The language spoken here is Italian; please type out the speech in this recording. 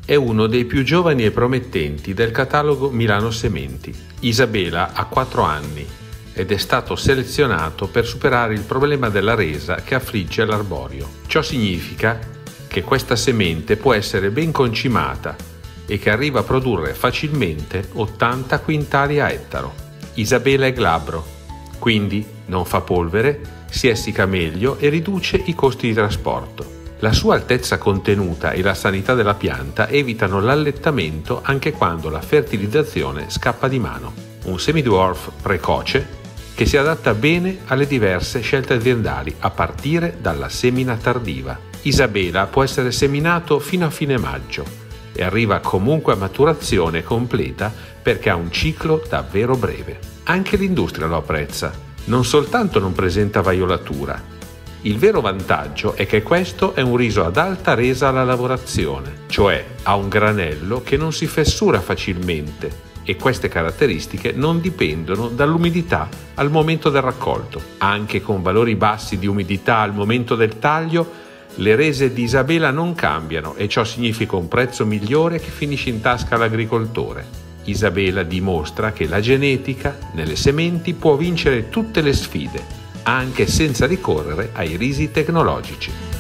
È uno dei più giovani e promettenti del catalogo Milano Sementi. Isabela ha 4 anni ed è stato selezionato per superare il problema della resa che affligge l'arborio. Ciò significa che questa semente può essere ben concimata e che arriva a produrre facilmente 80 quintali a ettaro. Isabela è glabro, quindi non fa polvere, si essicca meglio e riduce i costi di trasporto. La sua altezza contenuta e la sanità della pianta evitano l'allettamento anche quando la fertilizzazione scappa di mano. Un semidwarf precoce che si adatta bene alle diverse scelte aziendali a partire dalla semina tardiva. Isabela può essere seminato fino a fine maggio e arriva comunque a maturazione completa perché ha un ciclo davvero breve. Anche l'industria lo apprezza, non soltanto non presenta vaiolatura. Il vero vantaggio è che questo è un riso ad alta resa alla lavorazione, cioè ha un granello che non si fessura facilmente e queste caratteristiche non dipendono dall'umidità al momento del raccolto. Anche con valori bassi di umidità al momento del taglio, le rese di Isabela non cambiano e ciò significa un prezzo migliore che finisce in tasca all'agricoltore. Isabela dimostra che la genetica nelle sementi può vincere tutte le sfide, anche senza ricorrere ai risi tecnologici.